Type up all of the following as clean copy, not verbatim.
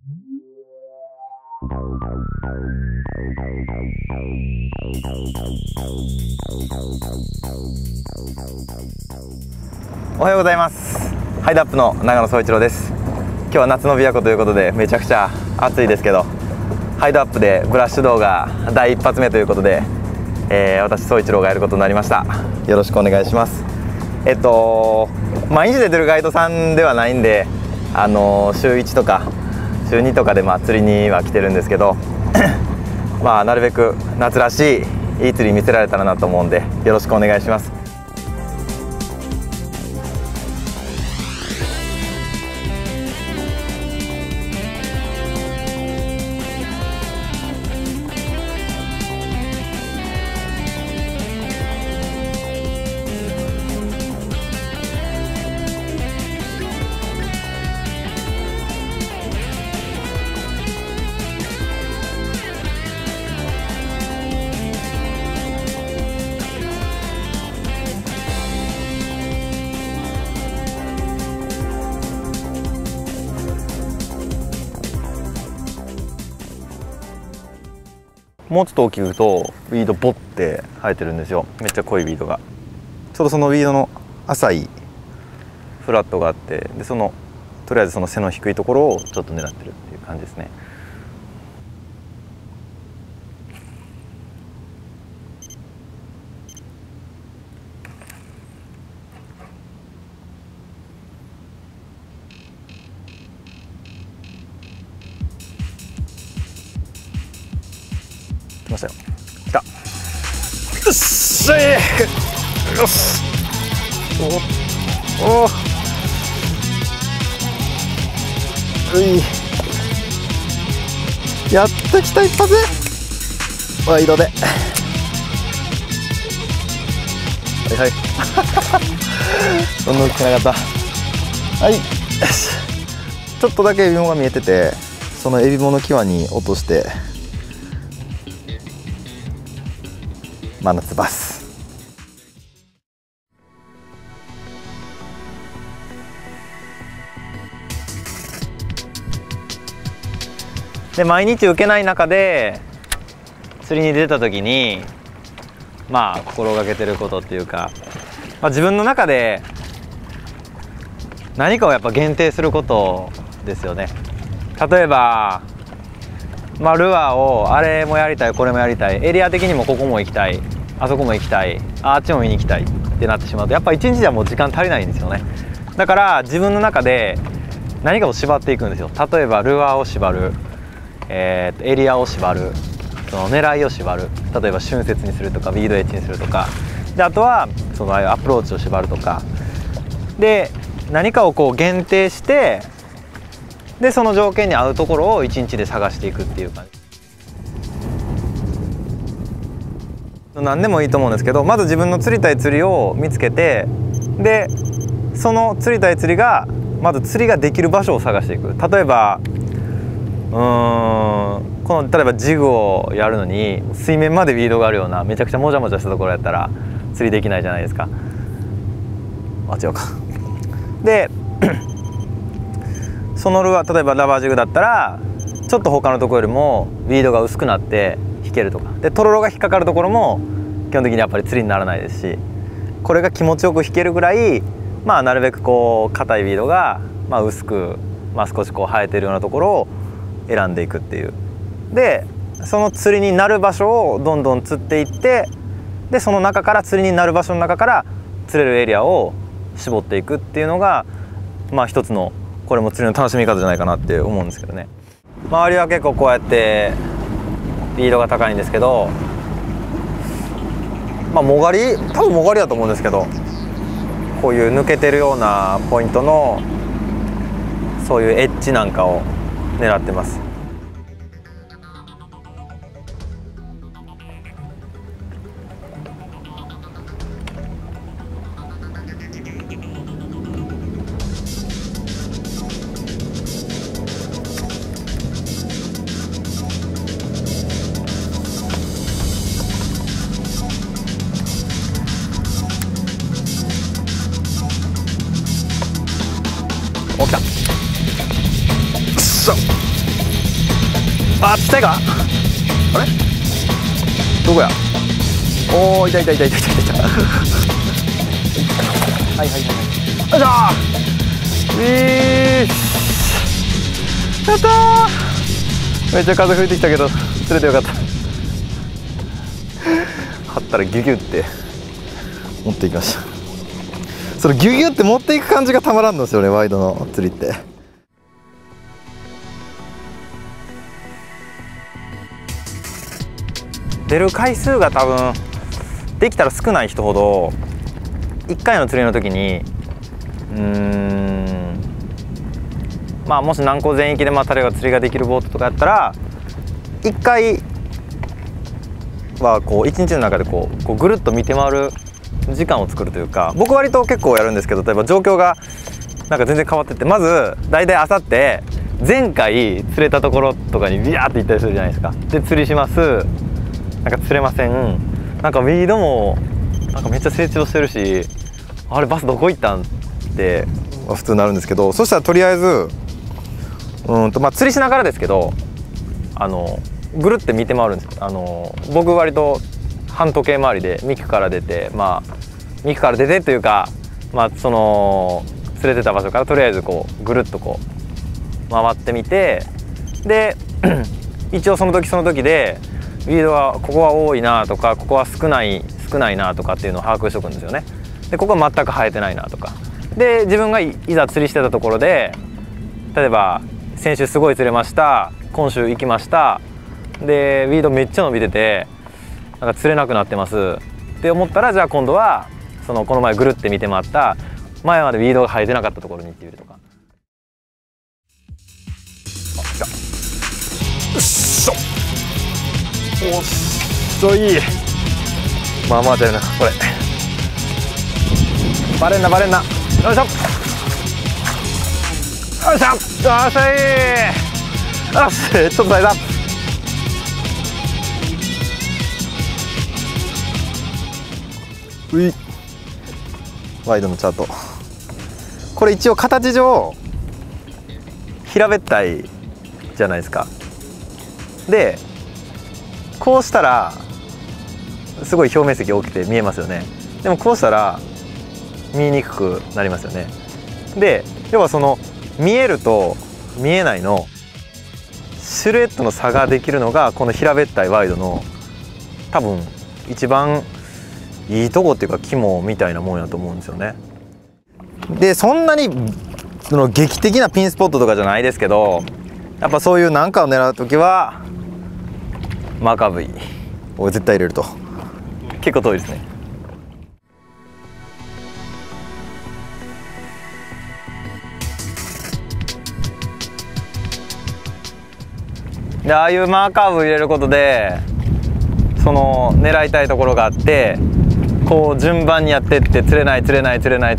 おはようございます。ハイドアップの長野総一郎です。今日は夏の琵琶湖ということでめちゃくちゃ暑いですけど、ハイドアップでブラッシュ動画第一発目ということで、私総一郎がやることになりました。よろしくお願いします。毎日出てるガイドさんではないんで、週1とか週2とかで釣りには来てるんですけどなるべく夏らしいいい釣り見せられたらなと思うんで、よろしくお願いします。もうちょっと大きく言うとウィードボって生えてるんですよ。めっちゃ濃いウィードが、ちょうどそのウィードの浅いフラットがあって、でとりあえずその背の低いところをちょっと狙ってるっていう感じですね。来ましたよ。来た。よっしゃい。よし。おお。やった、来た、一発。ワイドで。はいはい。どんどん来なかった。はい。よし。ちょっとだけエビモが見えてて、そのエビモの際に落として。真夏バス。で、毎日受けない中で釣りに出た時に心がけてることっていうか、自分の中で何かをやっぱ限定することですよね。例えばルアーをあれもやりたい、これもやりたい、エリア的にもここも行きたい、あそこも行きたい、あっちも見に行きたいってなってしまうと、やっぱ一日じゃもう時間足りないんですよね。だから自分の中で何かを縛っていくんですよ。例えばルアーを縛る、エリアを縛る、その狙いを縛る、例えば瞬節にするとかビードエッジにするとかで、あとはそのアプローチを縛るとかで、何かをこう限定して、でその条件に合うところを一日で探していくっていう感じ。何でもいいと思うんですけど、まず自分の釣りたい釣りを見つけて、でその釣りたい釣りがまず釣りができる場所を探していく。例えば例えばジグをやるのに水面までウィードがあるようなめちゃくちゃもじゃもじゃしたところやったら釣りできないじゃないですか。違うか。でそのルアー、例えばラバージグだったらちょっと他のところよりもウィードが薄くなって引けるとかで、とろろが引っかかるところも基本的にやっぱり釣りにならないですし、これが気持ちよく引けるぐらいなるべくこう硬いウィードが薄く、少しこう生えてるようなところを選んでいくっていう。でその釣りになる場所をどんどん釣っていって、でその中から釣りになる場所の中から釣れるエリアを絞っていくっていうのが一つの、これも釣りの楽しみ方じゃないかなって思うんですけどね。周りは結構こうやってリードが高いんですけど、もがり、多分もがりだと思うんですけど、こういう抜けてるようなポイントのそういうエッジなんかを狙ってます。お、来た。よっしゃ。 あ、手か。あれどこや。おお、痛い痛い痛い痛い痛い痛い。はいはいはい。よいしょー。やったー。めっちゃ風吹いてきたけど釣れてよかった。張ったらギュギュって持っていきました。そのギュギュって持っていく感じがたまらんのですよね、ワイドの釣りって。出る回数が多分できたら少ない人ほど1回の釣りの時にまあもし南高全域で例えば釣りができるボートとかやったら1回はこう1日の中でこうぐるっと見て回る時間を作るというか、僕割と結構やるんですけど、例えば状況がなんか全然変わってて、まず大体あさって前回釣れたところとかにビヤーって行ったりするじゃないですか。で釣りします、なんか釣れません、なんかウィードもなんかめっちゃ成長してるし、あれバスどこ行ったんって普通になるんですけど、そしたらとりあえず釣りしながらですけどぐるって見て回るんですよ。僕割と半時計回りで幹から出て、幹から出てというか、その釣れてた場所からとりあえずこうぐるっとこう回ってみて、で一応その時その時でウィードはここは多いなとか、ここは少ないなとかっていうのを把握しておくんですよね。でここは全く生えてないなとかで、自分がいざ釣りしてたところで、例えば先週すごい釣れました、今週行きました、でウィードめっちゃ伸びててなんか釣れなくなってますって思ったら、じゃあ今度はこの前ぐるって見て回った前までウィードが生えてなかったところに行ってみるとか。あ、来た。よっしょ。おっしょい。まあまあだよなこれ。バレんなバレんな。よいしょ。よいしょ。よっしゃい。よし、ちょっと大事。うい。ワイドのチャート。これ一応形上平べったいじゃないですか。でこうしたらすごい表面積大きくて見えますよね。でもこうしたら見えにくくなりますよね。で要はその見えると見えないのシルエットの差ができるのがこの平べったいワイドの多分一番いいとこっていうか肝みたいなもんやと思うんですよね。でそんなにその劇的なピンスポットとかじゃないですけど、やっぱそういう何かを狙う時はマーカーブイを絶対入れると結構遠いですね。でああいうマーカーブ入れることでその狙いたいところがあって、こう順番にやってって釣れないで、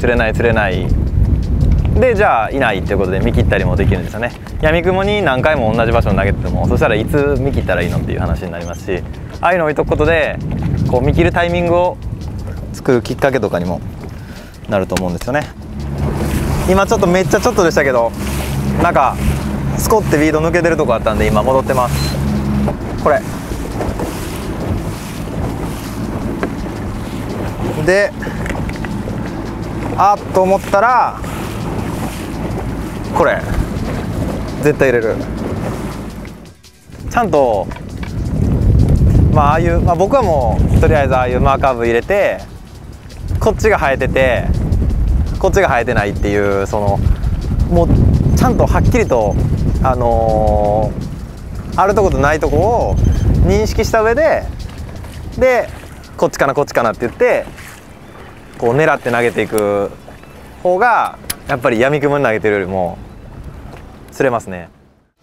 じゃあいないっていうことで見切ったりもできるんですよね。闇雲に何回も同じ場所に投げてても、そしたらいつ見切ったらいいのっていう話になりますし、ああいうのを置いとくことでこう見切るタイミングを作るきっかけとかにもなると思うんですよね。今ちょっとめっちゃちょっとでしたけど、なんかスコってビード抜けてるとこあったんで今戻ってます。これであっと思ったらこれ絶対入れる。ちゃんとああいう、僕はもうとりあえずああいうマーカーブ入れて、こっちが生えててこっちが生えてないっていう、そのもうちゃんとはっきりとあるとことないとこを認識した上でこっちかなこっちかなって言ってこう狙って投げていく方がやっぱり闇雲に投げてるよりも釣れますね。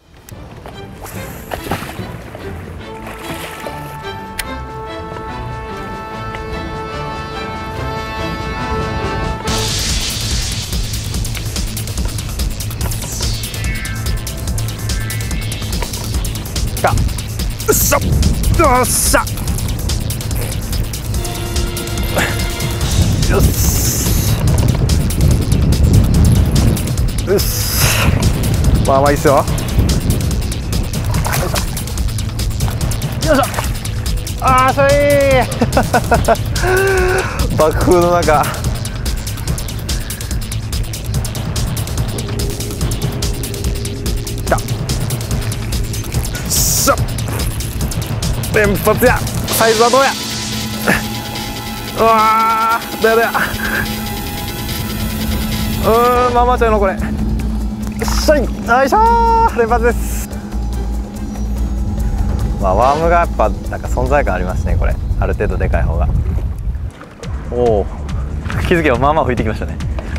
よっしゃよっしゃよしよし、まあまあいいっすよ。 よいしょ。あーしょい爆風の中。きた。しょ。連発や。サイズはどうや。うわーどうや。ままちゃうのこれ。よっしゃい。よいしょー。連発です。まあ、ワームがやっぱなんか存在感ありますね。これある程度でかい方が。おお、気づけばまあまあ吹いてきましたね。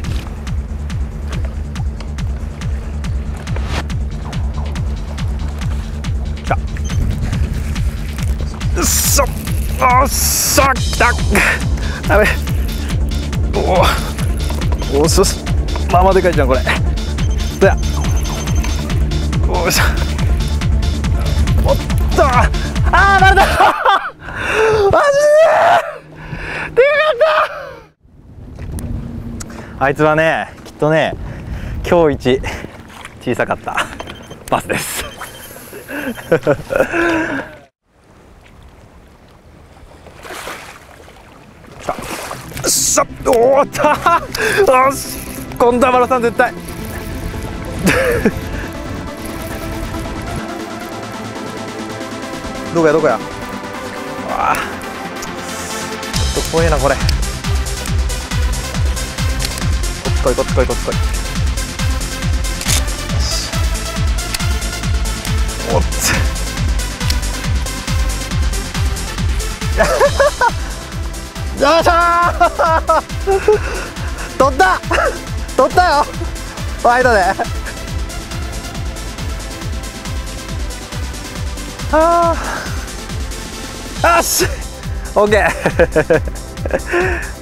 きた。よっしゃ。おっしゃきた。やべ。おおしよし。まあまあでかいじゃんこれ。どうや。おいしょ。おっと。あーバレた。マジででかかった。あいつはねきっとね今日一小さかったバスです。さあよっしゃ。おーったー。よし今度はマラさん絶対。どこやどこや。ああちょっと怖えなこれ。こっち来いこっち来いこっち来い。おっつよっしゃー。取った取ったよファイトで。ああよしオッケー。